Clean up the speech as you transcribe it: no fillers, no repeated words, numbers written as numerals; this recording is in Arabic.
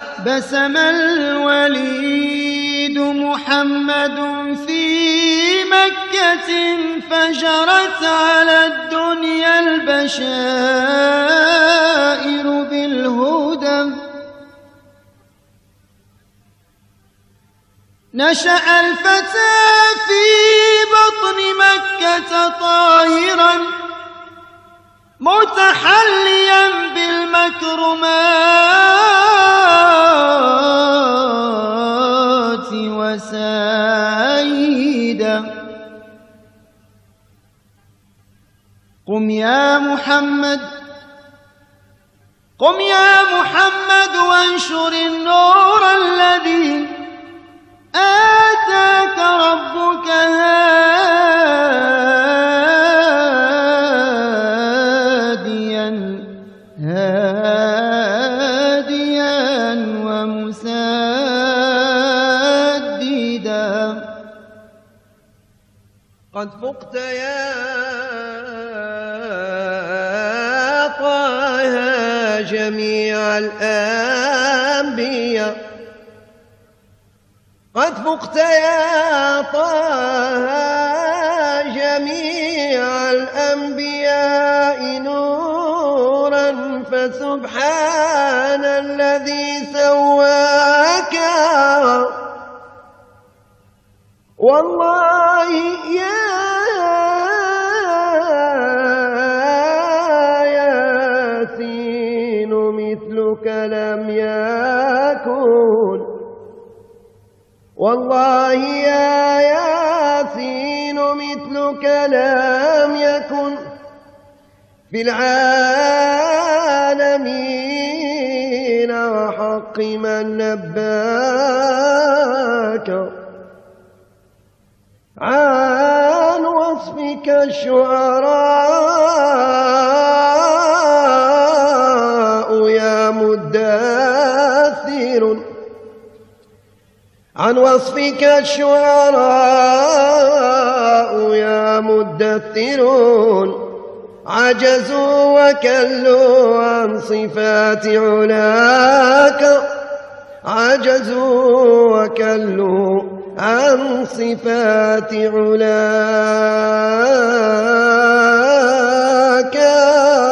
بسم الوليد محمد في مكة فجرت على الدنيا البشائر بالهدى. نشأ الفتى في بطن مكة طاهرا متحليا بالمكرمات وسيدا. قم يا محمد قم يا محمد وانشر النور الذي آتاك ربك هاديا ومسددا. قد فقت يا طه جميع الأنبياء. قد فقت يا طه جميع الأنبياء نورا فسبحان الذي سواك. والله يا ياسين مثلك لم يكن. والله يا ياسين مثلك لم يكن في العالمين وحق من نباك. عن وصفك الشعراء يا مدثر. عن وصفك الشعراء يا مدثر. عجزوا وكلوا عن صفات علاك. عجزوا وكلوا عن صفات علاك.